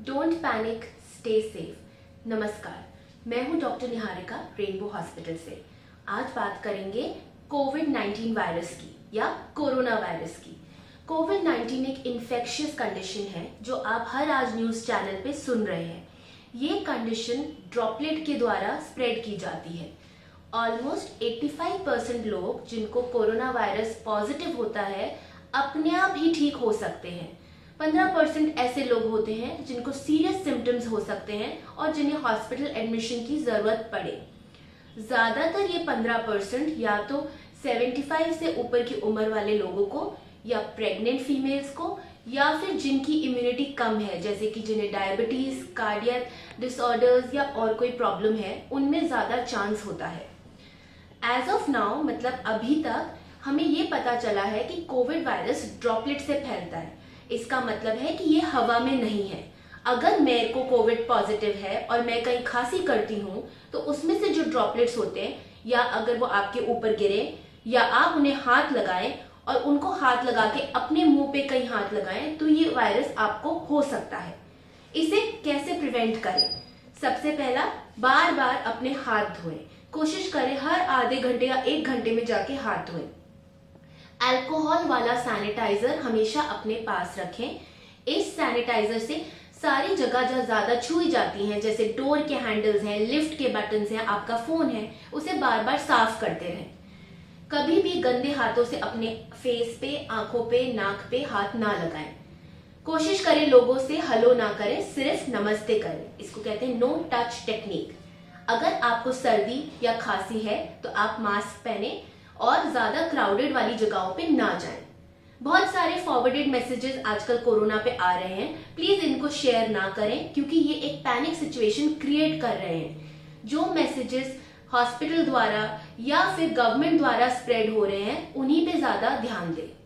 Don't panic, stay safe. नमस्कार, मैं हूं डॉक्टर निहारिका, रेनबो हॉस्पिटल से। आज बात करेंगे कोविड-19 वायरस की या कोरोना वायरस की। कोविड-19 एक इन्फेक्शियस कंडीशन है जो आप हर आज न्यूज चैनल पे सुन रहे हैं। ये कंडीशन ड्रॉपलेट के द्वारा स्प्रेड की जाती है। ऑलमोस्ट 85% लोग जिनको कोरोना वायरस पॉजिटिव होता है अपने आप ही ठीक हो सकते हैं। 15% ऐसे लोग होते हैं जिनको सीरियस सिम्टम्स हो सकते हैं और जिन्हें हॉस्पिटल एडमिशन की जरूरत पड़े। ज्यादातर ये 15% या तो 75 से ऊपर की उम्र वाले लोगों को या प्रेग्नेंट फीमेल्स को या फिर जिनकी इम्यूनिटी कम है, जैसे कि जिन्हें डायबिटीज, कार्डियक डिसऑर्डर्स या और कोई प्रॉब्लम है, उनमें ज्यादा चांस होता है। एज ऑफ नाउ, मतलब अभी तक हमें ये पता चला है कि कोविड वायरस ड्रॉपलेट से फैलता है। इसका मतलब है कि ये हवा में नहीं है। अगर मेरे को कोविड पॉजिटिव है और मैं कहीं खांसी करती हूँ तो उसमें से जो ड्रॉपलेट्स होते हैं, या अगर वो आपके ऊपर गिरे या आप उन्हें हाथ लगाएं और उनको हाथ लगा के अपने मुंह पे कहीं हाथ लगाएं, तो ये वायरस आपको हो सकता है। इसे कैसे प्रिवेंट करें? सबसे पहला, बार बार अपने हाथ धोएं। कोशिश करें हर आधे घंटे या 1 घंटे में जाके हाथ धोएं। अल्कोहल वाला सैनिटाइजर हमेशा अपने पास रखें। इस सैनिटाइजर से सारी जगह जहाँ ज्यादा छुई जाती हैं, जैसे डोर के हैंडल्स हैं, लिफ्ट के बटन्स हैं, आपका फोन है, उसे बार बार साफ करते रहें। कभी भी गंदे हाथों से अपने फेस पे, आंखों पे, नाक पे हाथ ना लगाएं। कोशिश करें लोगों से हेलो ना करें, सिर्फ नमस्ते करें। इसको कहते हैं नो टच टेक्निक। अगर आपको सर्दी या खांसी है तो आप मास्क पहने और ज्यादा क्राउडेड वाली जगहों पे ना जाएं। बहुत सारे फॉरवर्डेड मैसेजेस आजकल कोरोना पे आ रहे हैं, प्लीज इनको शेयर ना करें क्योंकि ये एक पैनिक सिचुएशन क्रिएट कर रहे हैं। जो मैसेजेस हॉस्पिटल द्वारा या फिर गवर्नमेंट द्वारा स्प्रेड हो रहे हैं, उन्हीं पे ज्यादा ध्यान दें।